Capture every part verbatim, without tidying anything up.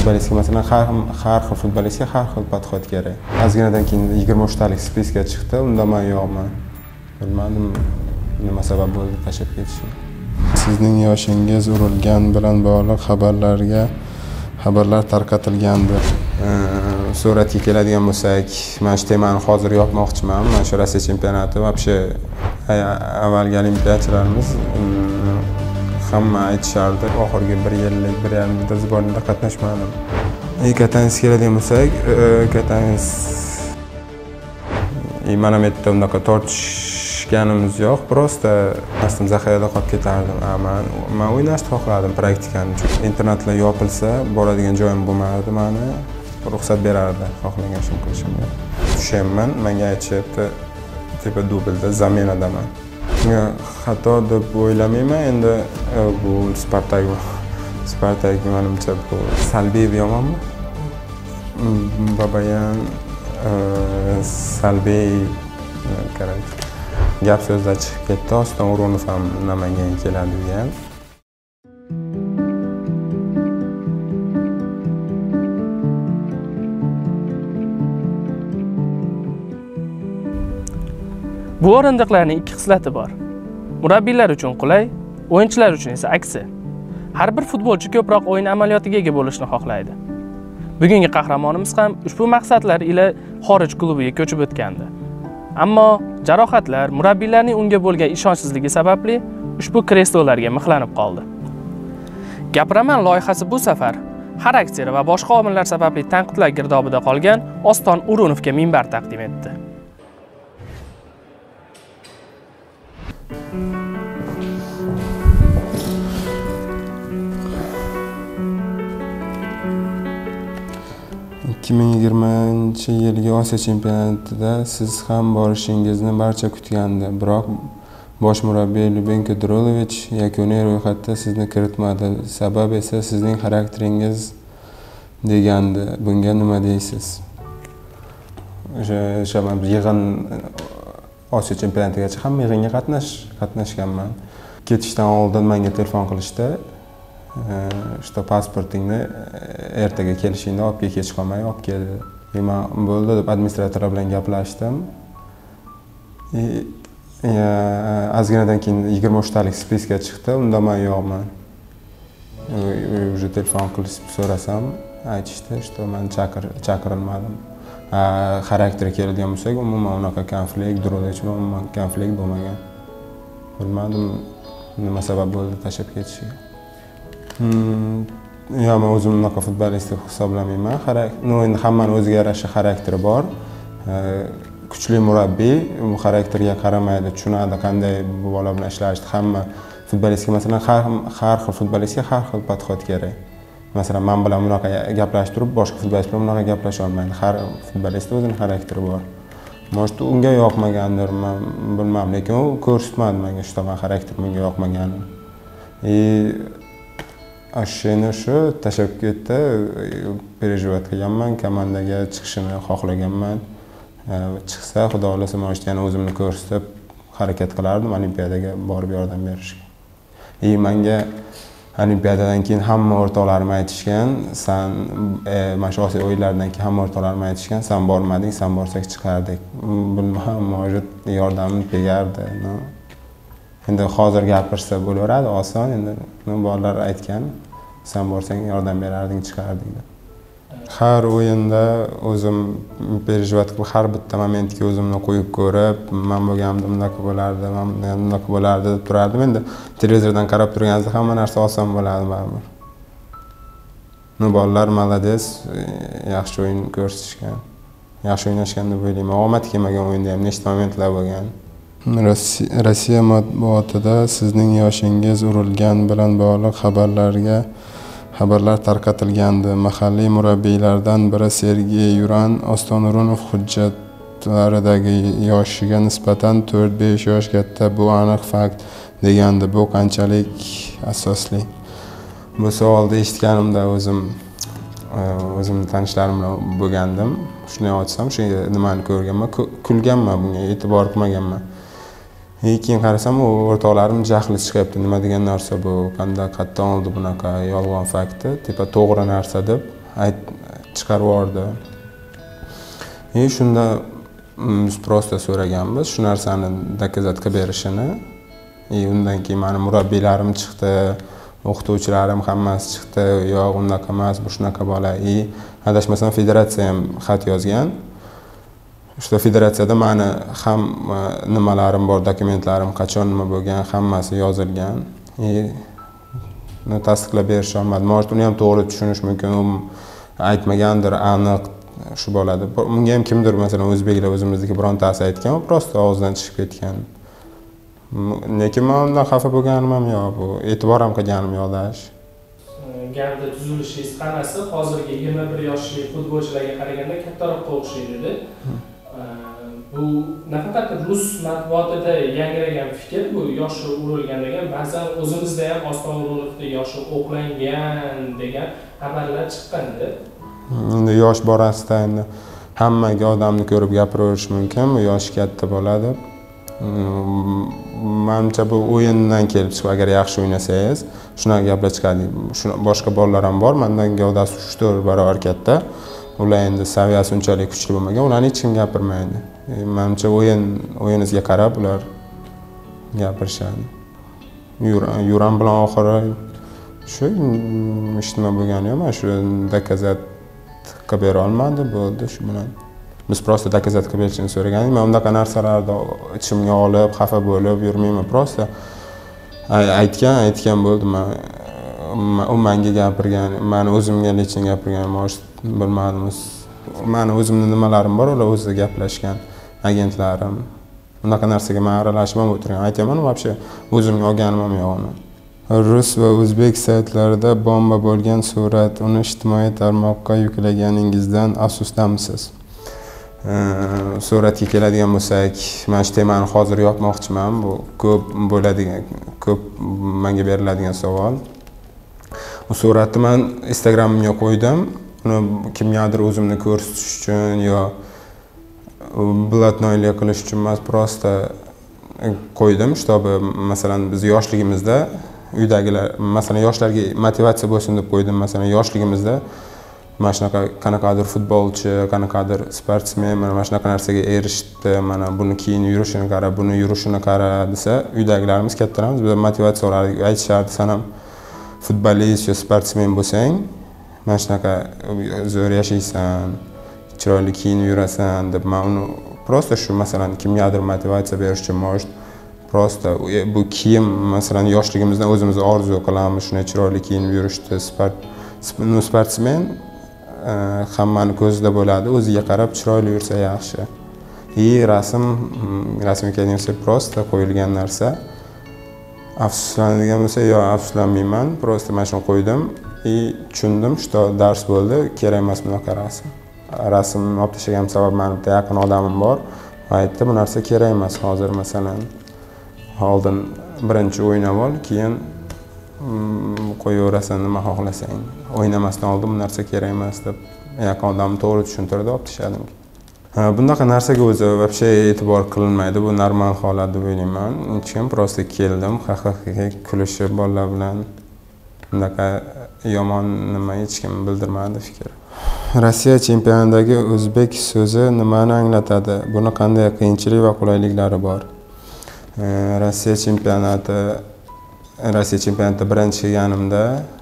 futbolistga masalan har har xil futbolistga har xil podxod kerak. Ozginadan keyin yigirma uchtalik spiska chiqdi, unda men yo'qman. Bilmadim nima sabab bo'ldi tashlab ketishim. Sizning yoshingiz urilgan bilan bog'liq xabarlarga xabarlar tarqatilgandi. Suratga keladigan bo'lsak, men shu temani hozir yopmoqchiman. Men shu Rossiya chempionati va вообще avvalgi olimpiyachilarimiz hamma aytishardi, oxirgi bir yillik, bir yarim yilda sbornida qatnashmadim. Katanis keladigan bo'lsak, Katanis mana bu yerda unaqa tortishganimiz yo'q, prosta astim zaxirada qolib ketardim. Men men o'ynashni xohladim praktikani. Chunki internatlar yopilsa, boradigan joyim bo'lmadi, meni ruxsat berardi xohlagan ishimni qilishimga. Tushaman, menga aytishyapti, tepa dublda zaminadaman. Xato deb o'ylamayman, endi bu Spartak Spartak menimcha bu salbiy yomonmi? Babayan salbiy kerak. Gap so'zlar chiqib ketdi, Oston O'runov ham Namangan keladi degan. Bu o'rindiqlarning ikki xislati bor. Murabbiylar uchun qulay, o'yinchilar uchun esa aksi. Har bir futbolchi ko'proq o'yin amaliyotiga ega bo'lishni xohlaydi. Bugungi qahramonimiz ham ushbu maqsadlar ila xorij klubiga ko'chib o'tgandi. Ammo jarohatlar, murabbiylarning unga bo'lgan ishonchsizligi sababli ushbu kreslolarga mixlanib qoldi. Gapiraman loyihasi bu safar xarakteri va boshqa omillar sababli tanqidlar girdobida qolgan Oston O'runovga minbar taqdim etdi. ikki ming yigirmanchi yilgi Osiyo chempionatida siz ham borishingizni barcha kutgandi, biroq bosh murabbiy Lyubenko Drulovich yakuniy ro'yxatda sizni kiritmadi. Sabab esa sizning xarakteringiz degandi. Bunga nima deysiz? O'sha yig'in Osiyo chempionatigacha ham yig'inga qatnash qatnashganman. Ketishdan oldin menga telefon qilishdi. Что pasportingni ertaga kelishingda olib kel, kech qolmay olib kel. Men bo'ldi deb administratorlar bilan gaplashdim. Ozginadan keyin yigirma uchtalik spiska chiqdi, unda men yo'qman. Уже telefon qilib so'rasam, aytishdi, что men chaqir chaqirilmadim. Xarakteri keladigan bo'lsak, umuman unaqa konflikt, Drulovich bilan umuman konflikt bo'lmagan. Bilmadim nima sabab bo'ldi tashlab ketishiga. Yo'q, men o'zim unaqa futbolist deb hisoblamayman. No, endi hammaning o'ziga yarasha xarakteri bor. Kuchli murabbiy bu xarakterga qaramaydi, tushunadi qanday bu bola bilan ishlashni. Hamma futbolistga masalan har har xil futbolistga har xil podxod kerak. Masalan, men bilan bunaqa gaplashib turib, boshqa futbolist bilan bunaqa gaplasha olmaydi. Har futbolistning o'zining xarakteri bor. Может, unga yoqmagandir, men bilmam, lekin u ko'rsatmadi menga shu tomon xarakter menga yoqmaganini. E Ashshini shu tashlab ketdi, переживать qilganman, komandaga chiqishini xohlaganman. Chiqsa, xudo xolasa, men yana o'zimni ko'rsatib harakat qilardim olimpiadaga borib yordam berishga. E menga olimpiadadan keyin hamma o'rtoqlarim aytishgan, sen mana shu Osiyo o'yinlaridan keyin hamma o'rtoqlarim aytishgan, sen bormading, sen borsak chiqardik. Bilmam, может, yordamim tegardi. Endi hozir gapirsa bo'laveradi, oson. Endi bolalar aytgan, sen borsang yordam berarding, chiqarding deb. Har o'yinda o'zim переживать qilib, har bitta momentga o'zimni qo'yib ko'rib, men bo'lganimda bunaqa bo'lardi, men bunaqa bo'lardi deb turardim. Endi televizordan qarab turganingizda hamma narsa oson bo'ladi baribir. Nu bolalar молодец, yaxshi o'yin ko'rsatishgan. Yaxshi o'ynashgan deb o'ylayman. Omad kelmagan o'yinda ham nechta momentlar bo'lgan. Rossiya matbuotida sizning yoshingiz urilgan bilan bog'liq xabarlarga xabarlar tarqatilgandi. Mahalliy murabbiylardan biri Sergey Yuran Oston O'runov hujjatlaridagi yoshiga nisbatan to'rt besh yosh katta, bu aniq fakt degandi. Bu qanchalik asosli? Bu savolni eshitganimda o'zim o'zimning tanishlarim bilan bo'lgandim. Shuni aytsam, shu nimani ko'rganman, kulganman, bunga e'tibor qilmaganman. Keyin qarasam, u o'rtoqlarim jahli chiqyapti. Nima degan narsa bu? Qanday qatdan oldi bunaqa yolg'on faktni? Tepa to'g'ri narsa deb chiqarib yubordi. E shunda biz prosta so'raganmiz shu narsani dokazatka berishini. E undan keyin meni murabbiylarim chiqdi, o'qituvchilarim hammasi chiqdi. Yo'q, unaqa emas, bu shunaqa bola. E adashmasam federatsiya ham xat yozgan. O'sha federatsiyada meni ham nimalarim bor, dokumentlarim qachon nima bo'lgan, hammasi yozilgan. E uni tasdiqlab berisha olmadim. Может, uni ham to'g'ri tushunish mumkin. U aytmagandir, aniq shu bo'ladi. Bunga ham kimdir, masalan, o'zbeklar o'zimizniki birontasi aytgan, prosta og'zidan chiqib ketgan. Lekin men undan xafa bo'lganim ham yo'q, bu e'tibor ham qilganim yo'qdash. Gavda tuzilishingiz qanasi hozirgi yigirma bir yoshli futbolchilarga qaraganda kattaroqqa o'xshaydi. Bu nafaqat rus matbuotida yangragan fikr, bu yoshi urilgan degan, ba'zan o'zimizda ham Ostongurovda yoshi o'qlangan degan xabarlar chiqqanda. Endi yosh borasida endi hammaga odamni ko'rib gapiraverish mumkin, bu yoshi katta bo'ladi. Menimcha bu o'yindan kelib chiqib, agar yaxshi o'ynasangiz, shunaqa gaplar chiqadi. Boshqa bolalar ham bor, mendan gavdasi uch to'rt barobar katta. Ular endi saviyasi unchalik kuchli bo'lmagan, ularni hech kim gapirmaydi. Menimcha o'yin o'yinizga qarab ular gapirishadi. Yuran bilan oxiri shu ishtima bo'lgani yo'q, mana shu dokazatka bera olmadi, bo'ldi shu bilan. Biz prosta dokazatka berishini so'ragandik. Men unaqa narsalarni ichimga olib, xafa bo'lib yurmayman. Prosta aytgan, aytgan bo'ldim. U menga gapirgan, meni o'zimga lekin gapirgan, mosh bilmadim. Meni o'zimning nimalarim bor, ular o'zida gaplashgan, agentlarim. Unaqa narsaga men aralashmam o'tirgan. Aytaman, вообще o'zimga olganim ham yo'q uni. Rus va o'zbek saytlarida bomba bo'lgan surat, uni ijtimoiy tarmoqqa yuklaganingizdan afsusdamisiz? Suratga keladigan bo'lsak, men shu temani hozir yopmoqchiman. Bu ko'p bo'ladigan, ko'p menga beriladigan savol. Bu suratni men Instagramimga qo'ydim. Uni kimgadir o'zimni ko'rsatish uchun yo blatnoylik qilish uchun emas, prosta qo'ydim, чтобы masalan biz yoshligimizda uydagilar, masalan yoshlarga motivatsiya bo'lsin deb qo'ydim. Masalan yoshligimizda mana shunaqa qanaqadir futbolchi, qanaqadir sportsmen mana shunaqa narsaga erishdi, mana buni keyin yurishini qara, buni yurishini qara desa, uydagilarimiz kattalarimiz bizga motivatsiya olardi. Aytishardi, "Sen ham futbolist yo sportsmen bo'lsang, mana shunaqa zo'r yashaysan, chiroyli kiyinib yurasan" deb. Men uni prosta shu masalan kimgadir motivatsiya berish uchun mosh prosta bu kiyim, masalan yoshligimizdan o'zimiz orzu qilamiz shunday chiroyli kiyinib yurishni. Sport sportsmen hammani ko'zida bo'ladi, o'ziga qarab chiroyli yursa yaxshi. И rasm, rasmga kelgan bo'lsa prosta qo'yilgan narsa. Afsuslanadigan bo'lsa, yo afsuslanmayman, prosta mana shuni qo'ydim. И tushundim, что dars bo'ldi, kerak emas bunaqa rasm. Rasmni olib tashlagan sabab meni bitta yaqin odamim bor. Aytdi, bu narsa kerak emas hozir, masalan. Oldin birinchi o'ynab ol, keyin qo'yaverasan nima xohlasang. O'ynamasdan oldin bu narsa kerak emas deb yaqin odam to'g'ri tushuntirdi, olib tashladim. Bunaqa narsaga o'zi вообще e'tibor qilinmaydi, bu normal holat deb o'ylayman. Hech kim prosta keldim, ha-ha-ha kulishib bolalar bilan bunaqa yomon nima hech kim bildirmadi fikr. Rossiya chempionatidagi o'zbek so'zi nimani anglatadi? Buni qanday qiyinchilik va qulayliklari bor? Rossiya chempionati Rossiya chempionatida birinchi kelganimda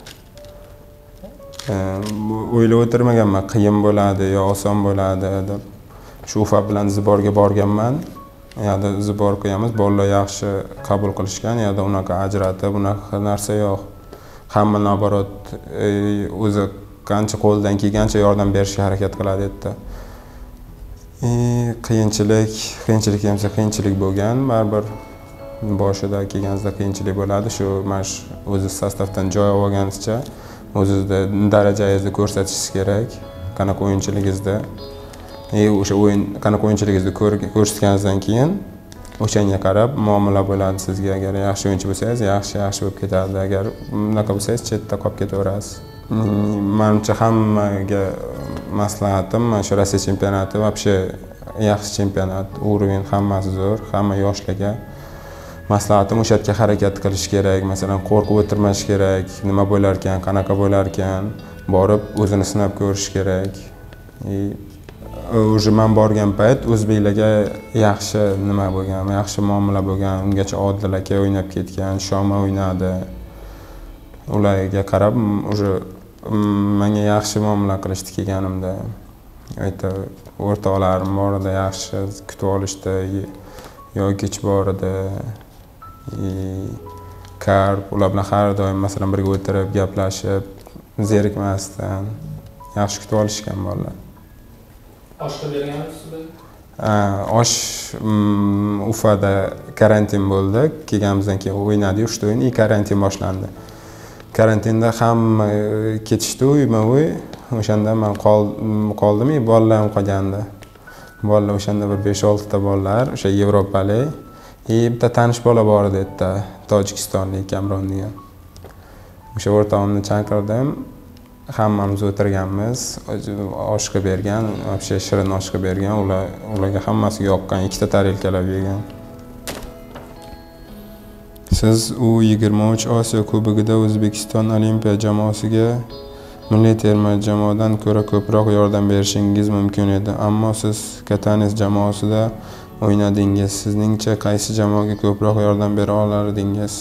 o'ylab o'tirmaganman, qiyin bo'ladi yo oson bo'ladi deb. Shu Ufa bilan Ziborga borganman. Yo'da Zibor qo'yamiz, bolalar yaxshi qabul qilishgan, yo'da unaqa ajratib, unaqa narsa yo'q. Hamma naborot o'zi qancha qo'ldan kelgancha yordam berishga harakat qiladi dedi. E qiyinchilik, qiyinchilik hamsa qiyinchilik bo'lgan, baribir boshida kelganingizda qiyinchilik bo'ladi. Shu mana shu o'zi sostavdan joy olganingizcha o'zingizda darajangizni ko'rsatishingiz kerak, qanaqa o'yinchiligingizda. E o'sha o'yin qanaqa o'yinchiligingizni ko'rsatganingizdan keyin o'shanga qarab muomala bo'ladi sizga. Agar yaxshi o'yinchi bo'lsangiz, yaxshi yaxshi bo'lib ketadi. Agar bunaqa bo'lsangiz, chetda qolib ketaverasiz. Menimcha hammaga maslahatim mana shu Rossiya chempionati вообще yaxshi chempionat, уровень hammasi zo'r, hamma yoshlarga maslahatim o'sha yerga harakat qilish kerak, masalan qo'rqib o'tirmash kerak, nima bo'lar ekan, qanaqa bo'lar ekan, borib o'zini sinab ko'rish kerak. O'sha men borgan payt o'zbeklarga yaxshi nima bo'lgan, yaxshi muomala bo'lgan, ungacha Odil aka o'ynab ketgan, Shoma o'ynadi. Ularga qarab o'sha menga yaxshi muomala qilishdi kelganimda. Ayta o'rtoqlarim bor edi, yaxshi kutib olishdi, yo'g'ich bor edi. Karp, ular bilan har doim masalan birga o'tirib, gaplashib, zerikmasdan yaxshi kutib olishgan bolalar. Oshga berganmisiz? Osh Ufada karantin bo'ldi. Kelganimizdan keyin o'ynadik, uchta o'yin, и karantin boshlandi. Karantinda hamma ketishdi uyma-uy. O'shanda men qoldim, bolalarim qolgandi. Bolalar o'shanda bir besh olti ta bolalar, o'sha Yevropalik. E bitta tanish bola bor edi yerda, Tojikistonlik Kamron degan. O'sha o'rtog'imni chaqirdim. Hammamiz o'tirganmiz, oshga bergan, вообще shirin oshga bergan, ular ularga hammasiga yoqqan, ikkita tarelkalab yegan. Siz u yigirma uch Osiyo Kubogida O'zbekiston olimpiya jamoasiga milliy terma jamoadan ko'ra ko'proq yordam berishingiz mumkin edi, ammo siz Katanes jamoasida o'ynadingiz. Sizningcha qaysi jamoaga ko'proq yordam bera olardingiz?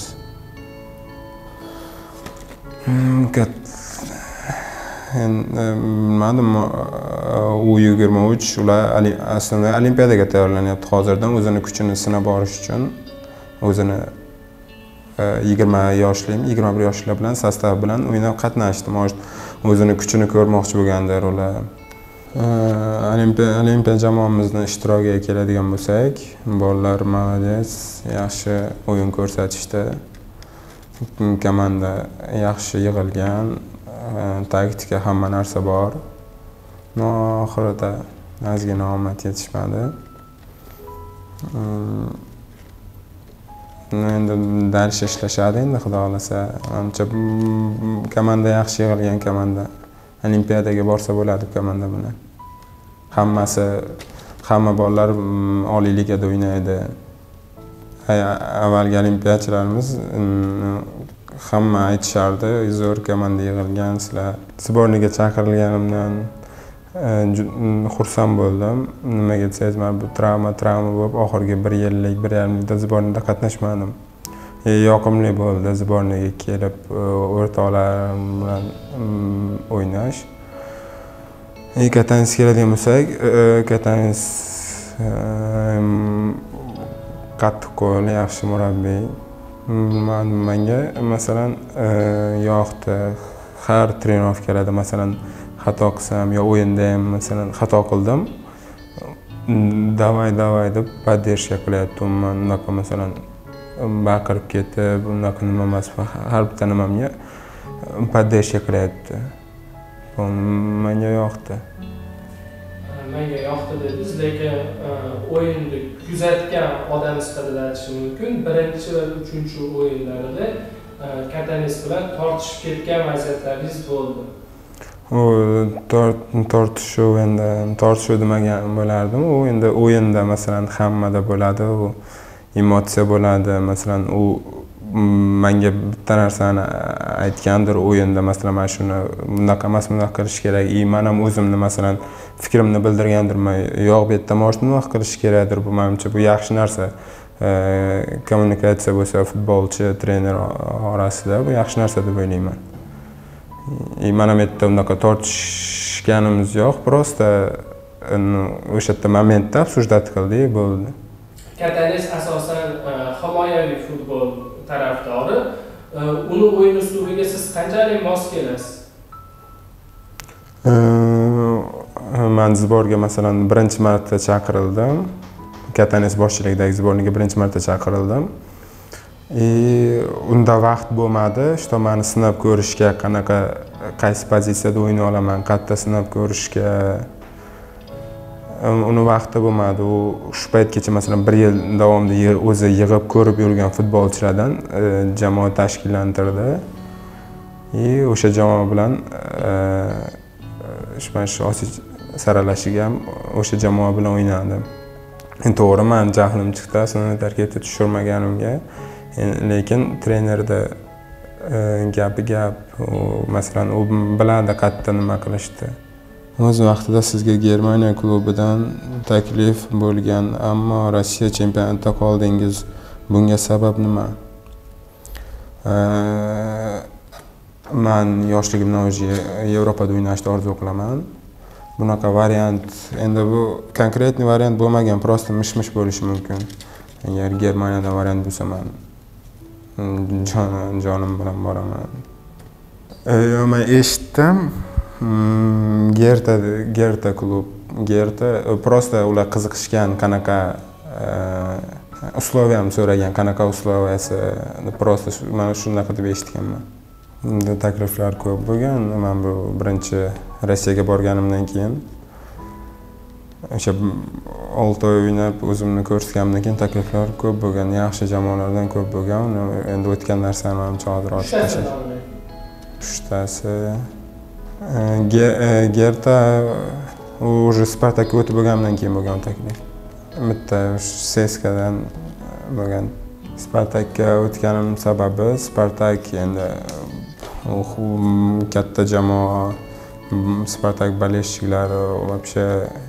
Bilmadim, u yigirma uch ular aslida olimpiadaga tayyorlanyapti hozirdan, o'zini kuchini sinab borish uchun, o'zini yigirma yoshli, yigirma bir yoshlar bilan sostav bilan o'ynab qatnashdi. O'zini kuchini ko'rmoqchi bo'lganlar ular. Olimpiya olimpiya jamoamizning ishtirokiga keladigan bo'lsak, bolalar молодец, yaxshi o'yin ko'rsatishdi. Komanda yaxshi yig'ilgan, taktika hamma narsa bor. Oxirida ozgina omad yetishmadi. Endi dars ishlashadi endi xudo xolasa. Ancha komanda yaxshi yig'ilgan komanda. Olimpiadaga borsa bo'ladi komanda bilan. Hammasi, hamma bolalar oliy ligada o'ynaydi. Avvalgi olimpiyachilarimiz hamma aytishardi, zo'r komanda yig'ilgan, sizlar sborniga chaqirilganimdan xursand bo'ldim. Nimaga desangiz, men bu travma travma bo'lib, oxirgi bir yillik, bir yarim yilda sbornida qatnashmadim. Yoqimli bo'ldi sborniga kelib o'rtoqlarim bilan o'ynash. Katanes keladigan bo'lsak, Katanes qattiqqo'l, yaxshi murabbiy. Menga masalan yoqdi. Har trenirovkalarda masalan xato qilsam yo o'yinda ham masalan xato qildim, davay davay deb поддержка qilyapti. Men unaqa masalan baqirib ketib, unaqa nima emas, har bitta nimamga поддержка qilyapti. Bu menga yoqdi. Menga yoqdi dedingiz, lekin o'yinni kuzatgan odam sifatida aytishim mumkin. Birinchi va uchinchi o'yinlarda Katanes bilan tortishib ketgan vaziyatlaringiz bo'ldi. U tortishuv endi tortishuv demagan bo'lardim. U endi o'yinda masalan hammada bo'ladi, u emotsiya bo'ladi. Masalan, u menga bitta narsani aytgandir o'yinda, masalan, mana shuni bunaqa emas, bunaqa qilish kerak. I men ham o'zimni masalan fikrimni bildirgandirman. Yo'q, bu yerda mana shuni qilish kerakdir. Bu menimcha bu yaxshi narsa. Kommunikatsiya bo'lsa futbolchi, trener orasida bu yaxshi narsa deb o'ylayman. И men ham yerda unaqa tortishganimiz yo'q, просто o'sha yerda momentda обсуждать qildik, bo'ldi. Katanes asosan himoyaviy futbol tarafdori. Uni o'yin uslubiga siz qanchalik mos kelasiz? Men zborga masalan birinchi marta chaqirildim. Katanes boshchiligidagi zborniga birinchi marta chaqirildim. E unda vaqt bo'lmadi, что meni sinab ko'rishga, qanaqa qaysi pozitsiyada o'ynay olaman, qayerda sinab ko'rishga uni vaqti bo'lmadi. U shu paytgacha masalan bir yil davomida o'zi yig'ib ko'rib yurgan futbolchilardan jamoa tashkillantirdi. E o'sha jamoa bilan shu Osiyo saralashiga ham o'sha jamoa bilan o'ynadim. to'g'ri, meni jahlim chiqdi, aslida tarkibga tushirmaganimga, lekin trenerda gapi gap, masalan, u biladi qayerda nima qilishdi. O'z vaqtida sizga Germaniya klubidan taklif bo'lgan, ammo Rossiya chempionatida qoldingiz. Bunga sabab nima? Men yoshligimdan o'zi Yevropada o'ynashni orzu qilaman. Bunaqa variant, endi bu konkretniy variant bo'lmagan, prosta mish-mish bo'lishi mumkin. Agar Germaniyada variant bo'lsa, men jonim bilan boraman. Men eshitdim, Gerta, Gerta klub, Gerta prosta ular qiziqishgan, qanaqa usloviyam so'ragan, qanaqa usloviyasi, prosta men shunaqa deb eshitganman. Takliflar ko'p bo'lgan. Men bu birinchi Rossiyaga borganimdan keyin o'sha olti oy o'ynab o'zimni ko'rsatganimdan keyin takliflar ko'p bo'lgan, yaxshi jamoalardan ko'p bo'lgan. Endi o'tgan narsani menimcha hozir ochib tashlash. Uchtasi Gerta уже Spartakka o'tib bo'lgandan keyin bo'lgan taklif. Bitta Seskadan bo'lgan. Spartakka o'tganim sababi Spartak endi katta jamoa, Spartak bolельщиклari вообще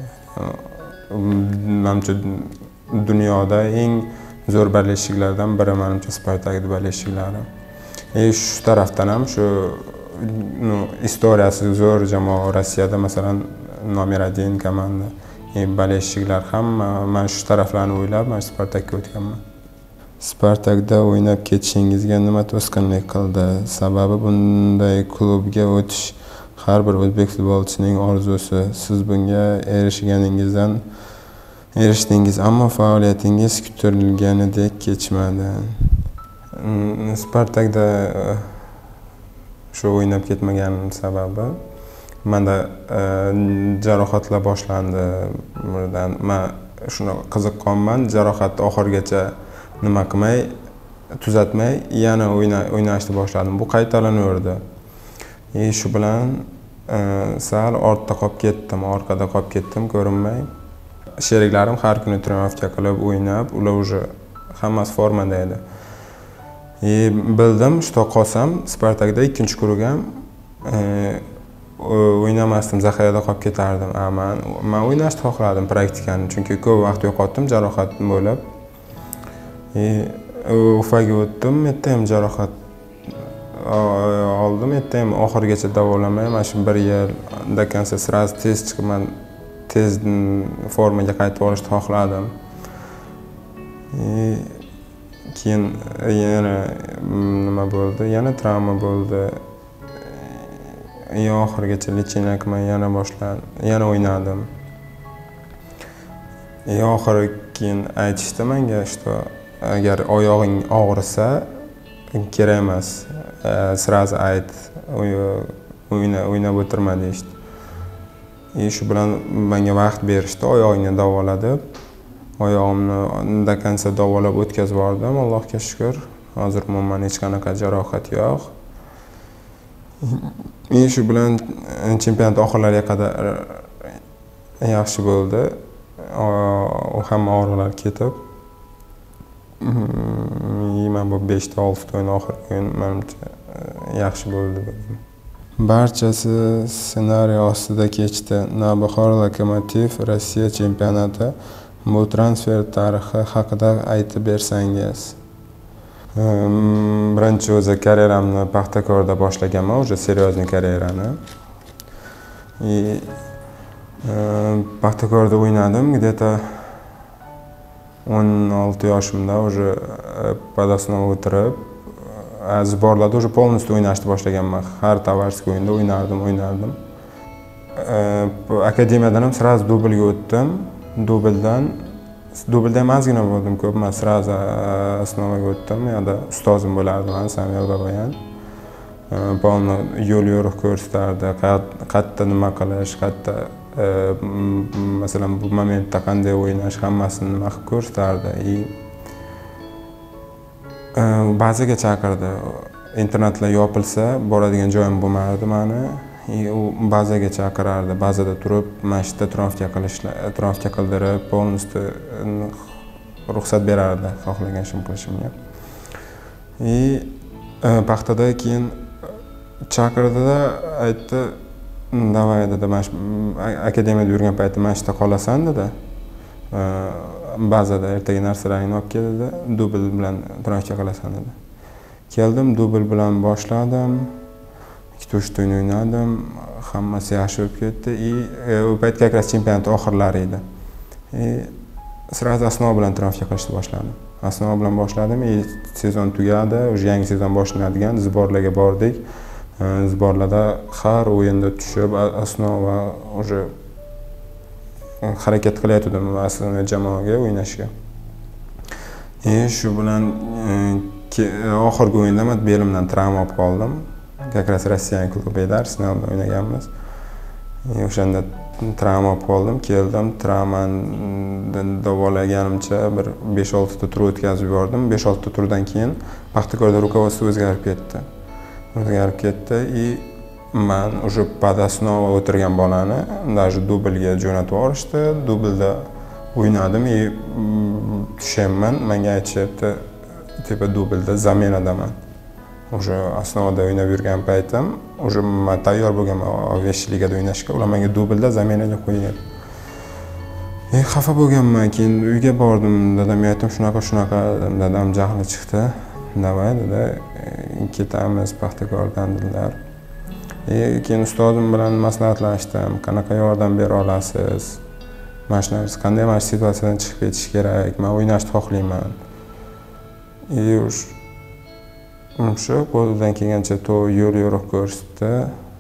menimcha dunyoda eng zo'r bolельщикларdan biri menimcha Spartak bolельщиклari. E shu tarafdan ham shu istoriyasi zo'r jamoa Rossiyada, masalan, nomer один komanda. E bolельщиклар ham men shu taraflarni o'ylab, men Spartakka o'tganman. Spartakda o'ynab ketishingizga nima to'sqinlik qildi? Sababi bunday klubga o'tish har bir o'zbek futbolchisining orzusi. Siz bunga erishganingizdan erishdingiz, ammo faoliyatingiz kutilganidek kechmadi. Spartakda shu o'ynab ketmaganim sababi menda jarohatlar boshlandi. Men shuni qiziqqanman, jarohat oxirigacha nima qilmay, tuzatmay yana o'ynashni boshladim. Bu qaytarlanaverdi. E shu bilan sal ortda qolib ketdim, orqada qolib ketdim, ko'rinmay. Sheriklarim har kuni trenovka qilib o'ynab, ular уже hammasi formada edi. E bildim, shu qolsam Spartakda ikkinchi kurga o'ynamasdim, zaxirada qolib ketardim. Men men o'ynashni xohladim praktikani, chunki ko'p vaqt yo'qotdim jarohat bo'lib. E Ufaga o'tdim, yerda ham jarohat oldim, yerda ham oxirigacha davolamay, mana shu bir yildan konsa sraz tez chiqib, men tez formaga qaytib olishni xohladim. E keyin yana nima bo'ldi? Yana travma bo'ldi. E oxirigacha lecheniya qilmay yana boshladim, yana o'ynadim. E oxiri keyin aytishdi menga, что agar oyog'ing og'risa, kerak emas, sraz ayt, o'yna o'ynab o'tirma deyishdi. E shu bilan menga vaqt berishdi, oyog'ingni davola deb. Oyog'imni unda kansa davolab o'tkazib bordim, Allohga shukr. Hozir umuman hech qanaqa jarohat yo'q. E shu bilan chempionat oxirlariga qadar yaxshi bo'ldi. U hamma og'riqlar ketib, men bu besh ta olti ta o'yin oxirgi o'yin menimcha yaxshi bo'ldi. Barchasi ssenariy ostida kechdi. Navbahor Lokomotiv Rossiya chempionati. Bu transfer tarixi haqida aytib bersangiz. Birinchi o'zi karyeramni Paxtakorda boshlaganman, o'sha seryozni karyerani. E Paxtakorda o'ynadim, где-то o'n olti yoshimda o'sha podosnova o'tirib, sborlarda o'sha полностью o'ynashni boshlaganman. Har tovarskiy o'yinda o'ynardim, o'ynardim. Akademiyadan ham sraz dublga o'tdim. Dubldan dublda ham ozgina bo'ldim, ko'p emas, sraz osnovaga o'tdim. Yo'da ustozim bo'lardi, men Samvel Babayan. Polni yo'l yo'riq ko'rsatardi, qayerda nima qilish, qayerda masalan bu momentda qanday o'ynash, hammasini nima qilib ko'rsatardi. Bazaga chaqirdi. Internatlar yopilsa, boradigan joyim bo'lmadi meni. u bazaga chaqirardi. Bazada turib, mana shu yerda travmatika qilishlar, travmatika qildirib, полностью ruxsat berardi xohlagan ishim qilishimga. И paxtada keyin chaqirdida aytdi, "Davay" dedi, "Mana shu akademiyada yurgan paytda mana shu yerda qolasan" dedi. Bazada ertaga narsalaringni olib kel dedi, dubl bilan travmatika qilasan dedi. Keldim, dubl bilan boshladim. ikki uch o'yin o'ynadim, hammasi yaxshi bo'lib ketdi. И u payt как раз chempionat oxirlari edi. И sразу основа bilan travmatika qilishni boshladim. Основа bilan boshladim, и sezon tugadi, уже yangi sezon boshlanadigan, zborlarga bordik. Zborlarda har o'yinda tushib, основа уже harakat qilayotgandim aslida jamoaga o'ynashga. E shu bilan oxirgi o'yinda men belimdan travma olib qoldim. Как раз Rossiya klubida Arsenalda o'ynaganmiz. O'shanda travma olib qoldim, keldim, travmadan davolaganimcha bir besh olti ta tur o'tkazib yubordim. besh olti ta turdan keyin Paxtakorda rukovodstvo o'zgarib ketdi. O'zgarib ketdi и men уже под основа o'tirgan bolani даже dublga jo'natib yuborishdi. Dublda o'ynadim и tushaman, menga aytishyapti, tepa dublda zaminadaman. Уже основада o'ynab yurgan paytim, уже men tayyor bo'lganman besh ligada o'ynashga. Ular menga dublda zaminaga qo'ygan. E xafa bo'lganman, keyin uyga bordim, dadamga aytdim, shunaqa shunaqa, dadam jahli chiqdi. Davay dedi, ketamiz Paxtakordan dedilar. E keyin ustozim bilan maslahatlashdim, qanaqa yordam bera olasiz? Mana shu narsa qanday mana shu situatsiyadan chiqib ketish kerak? Men o'ynashni xohlayman. E shu qo'lidan kelgancha to yo'l yo'riq ko'rsatdi.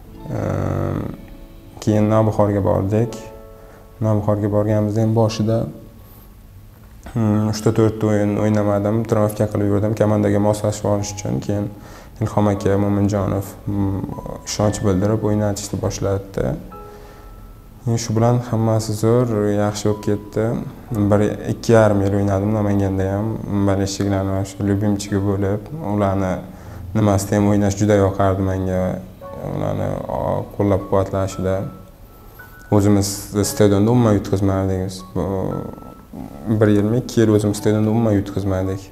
Keyin Navbahorga bordik. Navbahorga borganimizda ham boshida uch ta to'rt ta o'yin o'ynamadim, travmatika qilib yurdim komandaga moslashib olish uchun. Keyin Ilhom aka Mo'minjonov ishonch bildirib o'ynatishni boshladi. Shu bilan hammasi zo'r, yaxshi bo'lib ketdi. bir ikki yarim yil o'ynadim Namanganda ham. Boleshchiklarni shu lyubimchigi bo'lib, ularni nimasida ham o'ynash juda yoqardi menga. Ularni qo'llab-quvvatlashida. O'zimiz stadionda umuman yutqazmadik. bir yilmi ikki yil o'zimiz stadionda umuman yutqazmadik.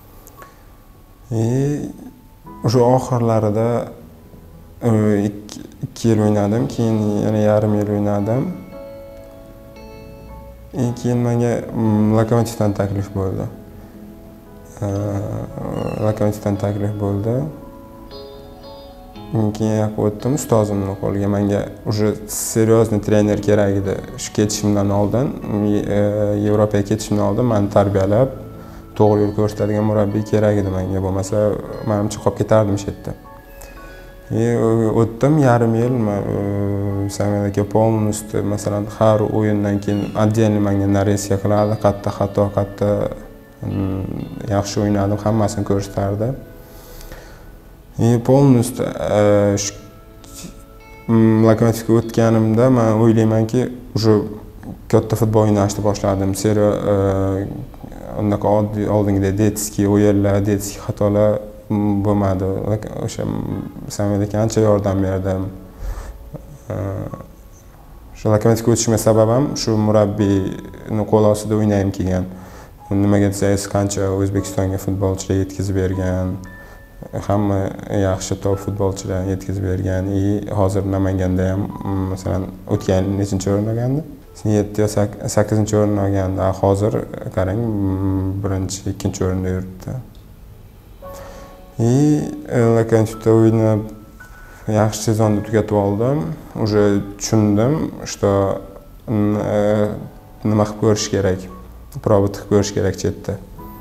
E o'sha oxirlarida ikki yil o'ynadim, keyin yana yarim yil o'ynadim. Keyin menga Lokomotivdan taklif bo'ldi. Lokomotivdan taklif bo'ldi. Keyin yoqqa o'tdim, ustozimning qo'liga. Menga уже seriozniy trener kerak edi. Shu ketishimdan oldin, Yevropaga ketishimdan oldin meni tarbiyalab, to'g'ri yo'l ko'rsatadigan murabbiy kerak edi menga. Bo'lmasa, menimcha qolib ketardim shu yerda. O'tdim yarim yil, Samvel aka полностью, masalan, har o'yindan keyin отдельно menga naresiya qilardi, qatta xato, qatta yaxshi o'ynadim, hammasini ko'rsatardi. E полностью Lokomotivga o'tganimda men o'ylaymanki, уже katta futbol o'ynashni boshladim. Seriya unaqa oddiy oldingidek detskiy o'yinlar, detskiy xatolar bo'lmadi. O'sha Samvel aka ancha yordam berdi. Shu Lokomotivga o'tishimga sababim shu murabbiyning qo'l ostida o'ynayim kelgan. Nimaga desangiz, qancha O'zbekistonga futbolchilar yetkazib bergan, hamma yaxshi top futbolchilarni yetkazib bergan. И hozir Namanganda ham masalan o'tgan nechinchi o'rin olgandi? yetti yo sakkizinchi o'rin olgandi. Hozir qarang, birinchi, ikkinchi o'rinda yuribdi. И Lokomotivda o'ynab yaxshi sezonni tugatib oldim. Уже tushundim, что nima qilib ko'rish kerak, probot qilib ko'rish kerak chetda.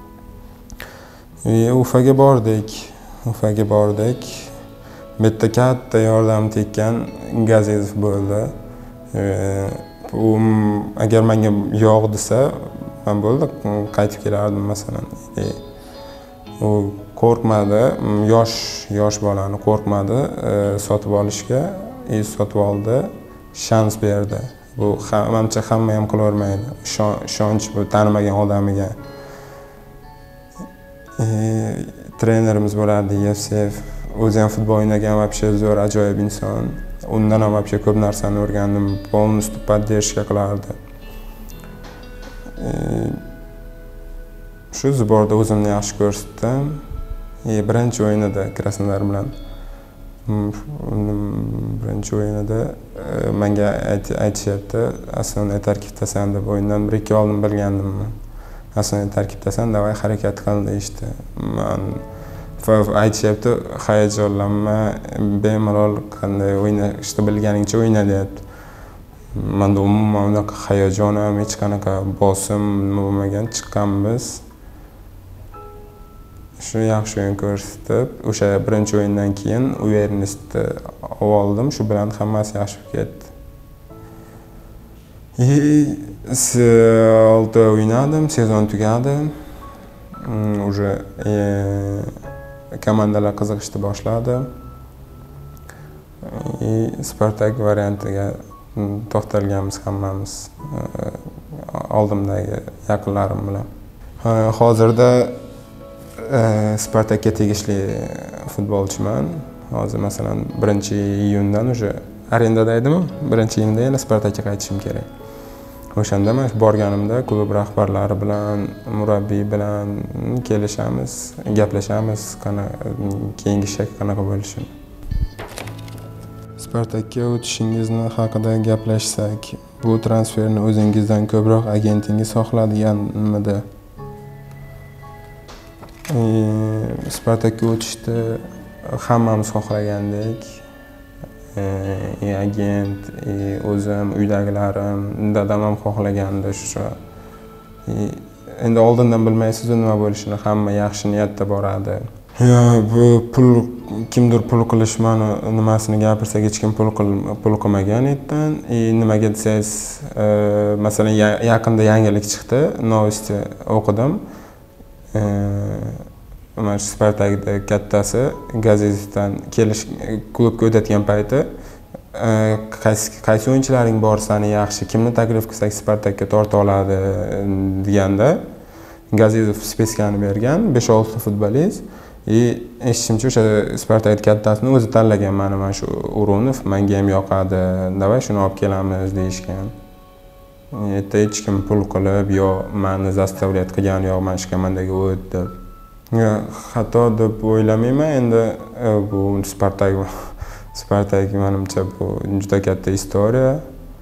E Ufaga bordik. Ufaga bordik. Bitta katta yordam tekkan Gazizov bo'ldi. U agar menga yo'q desa, men bo'ldi, qaytib kelardim masalan. E u qo'rqmadi, yosh yosh bolani qo'rqmadi sotib olishga, e sotib oldi, shans berdi. Bu menimcha hamma ham qilavermaydi. Ishonch bu tanimagan odamiga. E trenerimiz bo'lardi Yevseyev, o'zi ham futbol o'ynagan, вообще zo'r ajoyib inson. Undan ham вообще ko'p narsani o'rgandim. Полностью поддержка qilardi. Shu zborda o'zimni yaxshi ko'rsatdim. Birinchi o'yinida Krasnodar bilan birinchi o'yinida menga aytishyapti, asosiy tarkibdasan deb, o'yindan bir ikki oldin bilgandim men. Asosiy tarkibdasan, davay harakat qil deyishdi. Men aytishyapti, hayajonlanma, bemalol qanday o'ynashni bilganingcha o'yna deyapti. Menda umuman unaqa hayajon ham, hech qanaqa bosim bo'lmagan, chiqqanmiz. Shu yaxshi o'yin ko'rsatib, o'sha birinchi o'yindan keyin uvernisni oldim, shu bilan hammasi yaxshi ketdi. olti o'ynadim, sezon tugadi. Уже komandalar qiziqishni boshladi. Spartak variantiga to'xtalganmiz hammamiz oldimdagi yaqinlarim bilan. Hozirda Spartakka tegishli futbolchiman. Hozir masalan birinchi iyundan уже arendada edimmi? birinchi iyunda yana Spartakka qaytishim kerak. O'shanda men borganimda klub rahbarlari bilan, murabbiy bilan kelishamiz, gaplashamiz, qana keyingi ish qanaqa bo'lishini. Spartakka o'tishingizni haqida gaplashsak, bu transferni o'zingizdan ko'proq agentingiz xohlaganmidi? Spartakka o'tishni hammamiz xohlagandek. E, agent, e, o'zim, uydagilarim, dadam ham xohlagandi shu. E, endi oldindan bilmaysiz nima bo'lishini, hamma yaxshi niyatda boradi. Ya, bu pul kimdir pul qilish mani nimasini gapirsak, hech kim pul qil pul qilmagan etdan. E, nimaga desangiz, e, masalan yaqinda yangilik chiqdi, novosti o'qidim. E, Mana Spartakda kattasi Gazizovdan kelish klubga o'tayotgan payti qaysi qaysi o'yinchilaring bor sani yaxshi, kimni taklif qilsak Spartakka torta oladi deganda Gazizov spiskani bergan, besh olti futbolist. E eshitishimcha o'sha Spartak kattasini o'zi tanlagan, mana mana shu O'runov menga ham yoqadi, davay shuni olib kelamiz deyishgan. Erta hech kim pul qilib yo meni zastavlat qilgan yo mana shu komandaga o't deb. Xato deb o'ylamayman. Endi bu Spartak Spartak menimcha bu juda katta istoriya.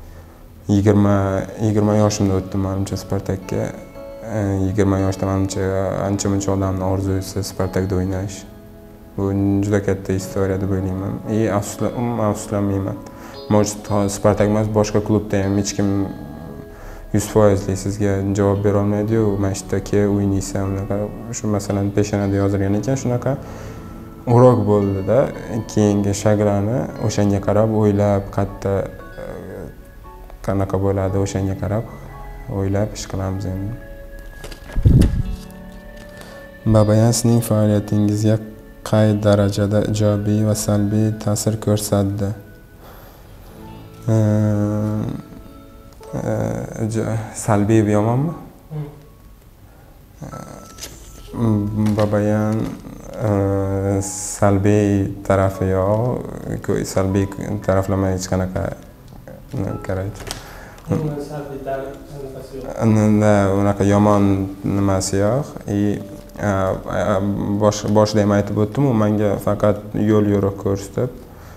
yigirma yoshimda o'tdim menimcha Spartakka. yigirma yoshda menimcha ancha-muncha odamning orzusi Spartakda o'ynash. Bu juda katta istoriya deb o'ylayman. E afsuslanmayman. Может, Spartak emas, boshqa klubda ham hech kim yuz foizli sizga javob bera olmaydi-yu, mana shu yerda ke o'ynaysan, unaqa shu masalan peshonada yozilgan ekan, shunaqa urok bo'ldi-da. Keyingi shagrani o'shanga qarab o'ylab, qayerda qanaqa bo'ladi, o'shanga qarab o'ylab ish qilamiz endi. Babayan sizning faoliyatingizga qay darajada ijobiy va salbiy ta'sir ko'rsatdi? Salbiy va yomonmi? Babayan salbiy tarafi yo'q, salbiy taraflama hech qanaqa kerak. Salbiy taraflama yo'q. Unaqa yomon nimasi yo'q. Bosh boshida ham aytib o'tdim, u menga faqat yo'l yo'riq ko'rsatib,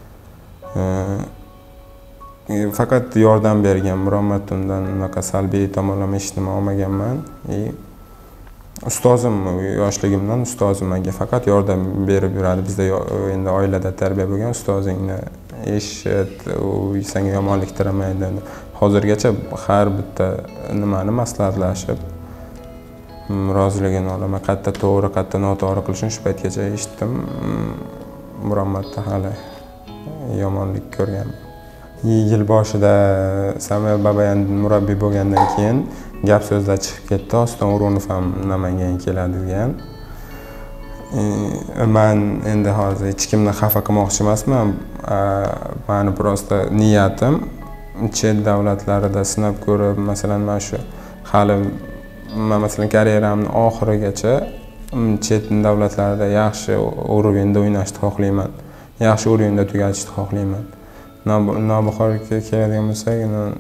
faqat yordam bergan, biron marta undan unaqa salbiy tomonlama hech nima olmaganman. Ustozim, yoshligimdan ustozim menga faqat yordam berib yuradi. Bizda endi oilada tarbiya bo'lgan, ustozingni eshit, u senga yomonlik tilamaydi. Hozirgacha har bitta nimani maslahatlashib roziligini olaman. Qayerda to'g'ri, qayerda noto'g'ri qilishini shu paytgacha eshitdim. Biron marta hali yomonlik ko'rganman. Yil boshida Samuel Babayan murabbiy bo'lgandan keyin gap so'zlar chiqib ketdi. Oston O'runov ham Namanganga keladi degan. Men endi hozir hech kimni xafa qilmoqchi emasman. Meni prosta niyatim chet davlatlarida sinab ko'rib, masalan, mana shu hali men masalan karyeramning oxirigacha chet davlatlarda yaxshi urovenda o'ynashni xohlayman. Yaxshi o'yinda tugatishni xohlayman. Navbahorga keladigan bo'lsak,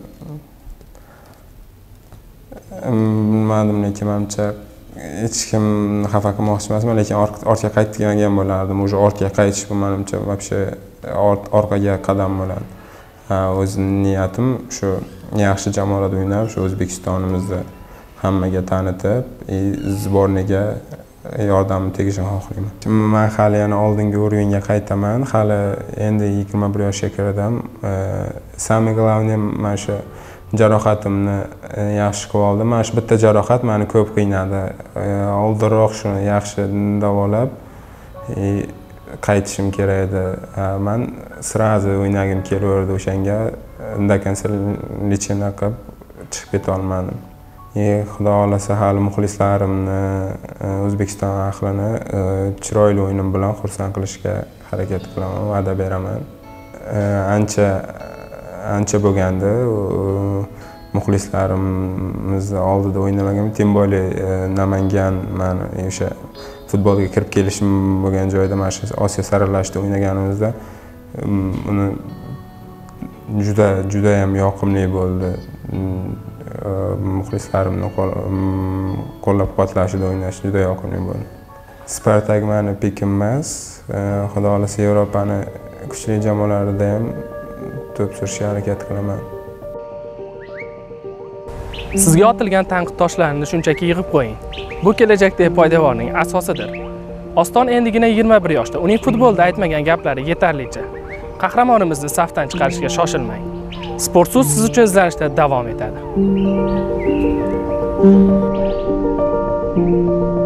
bilmadim, lekin menimcha hech kim xafa qilmoqchi emasman, lekin ortga qaytgan bo'lardim. O'sha ortga qaytish bu menimcha вообще orqaga qadam bo'ladi. O'z niyatim shu yaxshi jamoalarda o'ynab, shu O'zbekistonimizni hammaga tanitib, sborniga yordamim tegishini xohlayman. Men hali yana oldingi o'ringa qaytaman. Hali endi yigirma bir yoshga kirdim. Самое главное mana shu jarohatimni yaxshi qilib oldim. Mana shu bitta jarohat meni ko'p qiynadi. Oldinroq shuni yaxshi davolab qaytishim kerak edi. Men srazi o'ynagim kelaverdi o'shanga. Undan lechena qilib chiqib keta olmadim. Xudo xolasa hali muxlislarimni, O'zbekiston ahlini chiroyli o'yinim bilan xursand qilishga harakat qilaman, va'da beraman. Ancha ancha bo'lgandi muxlislarimiz oldida o'ynamagan, tim boley Namangan meni o'sha futbolga kirib kelishim bo'lgan joyda mana shu Osiyo saralashida o'ynaganimizda uni juda juda ham yoqimli bo'ldi. Muxlislarimni qo'llab-quvvatlashida o'ynash juda yoqimli bo'ldi. Spartak meni pikim emas. Xudo xolasa Yevropani kuchli jamoalarida ham to'p surishga harakat qilaman. Sizga otilgan tanqid toshlarini shunchaki yig'ib qo'ying. Bu kelajakdagi poydevorning asosidir. Oston endigina yigirma bir yoshda. Uning futbolda aytmagan gaplari yetarlicha. Qahramonimizni safdan chiqarishga shoshilmang. Sportso'z siz uchun izlanishda davom etadi.